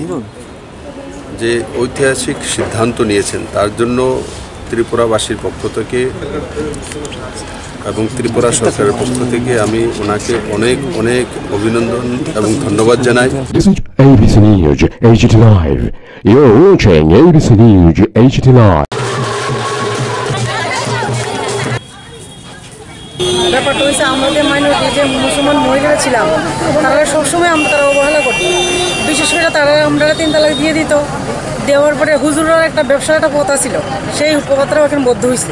যে ঐতিহাসিক সিদ্ধান্ত নিয়েছেন তার জন্য ত্রিপুরাবাসীর পক্ষ থেকে এবং ত্রিপুরা সরকারের পক্ষ থেকে আমি ওনাকে অনেক অনেক অভিনন্দন এবং ধন্যবাদ জানাই। This is ABC News HT Live. You're watching ABC News HT Live. ব্যাপারটা হচ্ছে আমাদের মাইনরিটি যে মুসলমান মহিলারা ছিলাম তারা সবসময় তারা অবহেলা করত, বিশেষ করে তারা আমরা 3 তালাক দিয়ে দিত। দেওয়ার পরে হুজুরের একটা ব্যবসার একটা কথা ছিল, সেই উপকথাটা এখন বদ্ধ হয়েছে।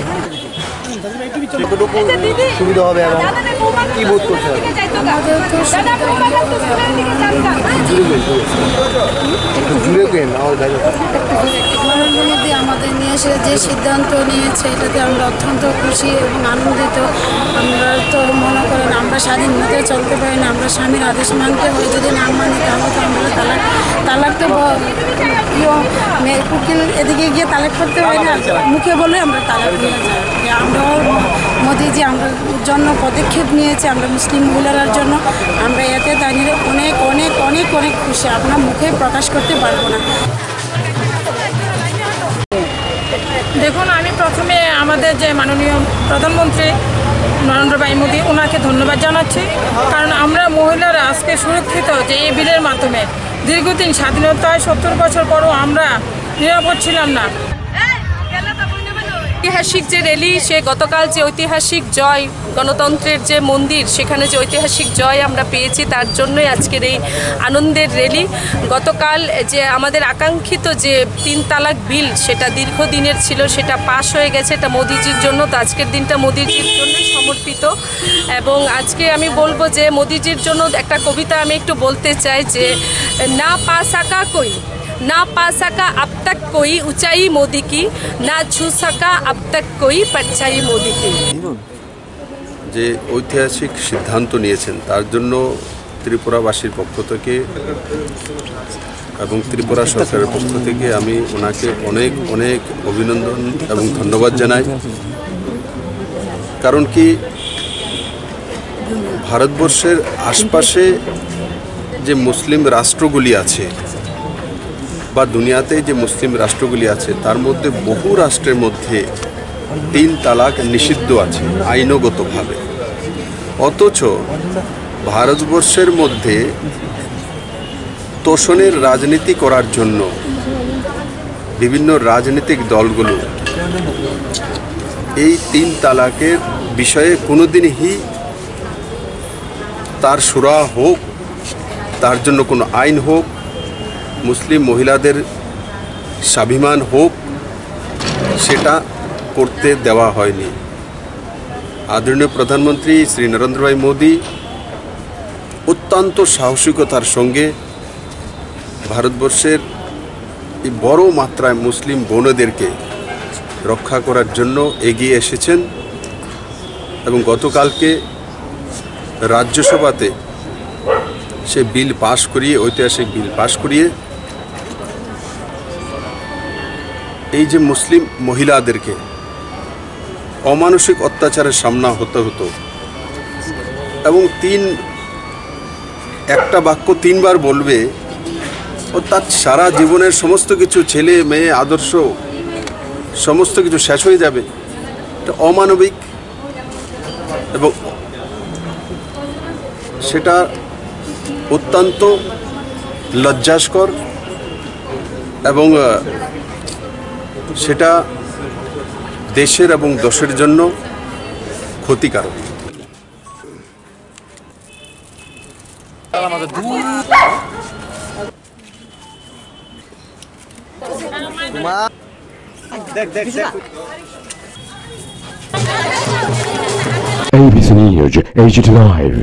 সুবিধা হবে এবং কি বোধ করতে হবে নরেন্দ্র মোদী আমাদের নিয়ে এসে যে সিদ্ধান্ত নিয়েছে এটাতে আমরা অত্যন্ত খুশি এবং আনন্দিত। আমরা তো মনে করেন আমরা স্বাধীনভাবে চলতে পারি না, আমরা স্বামীর আদেশ মানতে হয়, যদি না মানি তাহলে তো আমরা তালাক তো উকিল এদিকে গিয়ে তালাক করতে হয় না, মুখে বলে আমরা তালাক নিয়ে যাই। আমরা মোদিজি আমরা জন্য পদক্ষেপ নিয়েছে আমরা মুসলিম মহিলার জন্য, আমরা এতে দাঁড়িয়ে অনেক অনেক অনেক অনেক খুশি, আপনার মুখে প্রকাশ করতে পারবো না। দেখুন, আমি প্রথমে আমাদের যে মাননীয় প্রধানমন্ত্রী নরেন্দ্র ভাই মোদী ওনাকে ধন্যবাদ জানাচ্ছি, কারণ আমরা মহিলারা আজকে সুরক্ষিত যে এই বিলের মাধ্যমে। দীর্ঘদিন স্বাধীনতায় 70 বছর পরও আমরা নিরাপদ ছিলাম না। ঐতিহাসিক যে র্যালি, সে গতকাল যে ঐতিহাসিক জয়, গণতন্ত্রের যে মন্দির সেখানে যে ঐতিহাসিক জয় আমরা পেয়েছি, তার জন্যই আজকের এই আনন্দের র্যালি। গতকাল যে আমাদের আকাঙ্ক্ষিত যে 3 তালাক বিল, সেটা দীর্ঘদিনের ছিল, সেটা পাশ হয়ে গেছে, এটা মোদিজির জন্য। তো আজকের দিনটা মোদিজির জন্যই সমর্পিত। এবং আজকে আমি বলবো যে মোদিজির জন্য একটা কবিতা আমি একটু বলতে চাই যে না পা সাকা কই, ना पा सका अब तक कोई ऊंचाई मोदी की, ना छू सका अब तक कोई परछाई मोदी की। যে ঐতিহাসিক সিদ্ধান্ত নিয়েছেন তার জন্য ত্রিপুরাবাসীর পক্ষ থেকে এবং ত্রিপুরা সরকারের পক্ষ থেকে আমি ওনাকে অনেক অনেক অভিনন্দন এবং ধন্যবাদ জানাই। কারণ কি, ভারতবর্ষের আশপাশে যে মুসলিম রাষ্ট্রগুলি আছে বা দুনিয়াতে যে মুসলিম রাষ্ট্রগুলি আছে তার মধ্যে বহু রাষ্ট্রের মধ্যে 3 তালাক নিষিদ্ধ আছে আইনগতভাবে। অথচ ভারতবর্ষের মধ্যে তোষণের রাজনীতি করার জন্য বিভিন্ন রাজনৈতিক দলগুলো এই 3 তালাকের বিষয়ে কোনোদিনই তার সুরা হোক, তার জন্য কোনো আইন হোক, মুসলিম মহিলাদের স্বাভিমান হোক, সেটা করতে দেওয়া হয়নি। আদরণীয় প্রধানমন্ত্রী শ্রী নরেন্দ্র ভাই মোদী অত্যন্ত সাহসিকতার সঙ্গে ভারতবর্ষের এই বড় মাত্রায় মুসলিম বোনদেরকে রক্ষা করার জন্য এগিয়ে এসেছেন এবং গতকালকে রাজ্যসভাতে সে বিল পাশ করিয়ে, ঐতিহাসিক বিল পাশ করিয়ে এই যে মুসলিম মহিলাদেরকে অমানসিক অত্যাচারের সামনা হতে হতো এবং একটা বাক্য 3 বার বলবে ও তার সারা জীবনের সমস্ত কিছু, ছেলে মেয়ে আদর্শ সমস্ত কিছু শেষ হয়ে যাবে, এটা অমানবিক এবং সেটা অত্যন্ত লজ্জাস্কর এবং সেটা দেশের এবং দেশের জন্য ক্ষতিকারক। ABC News HT Live.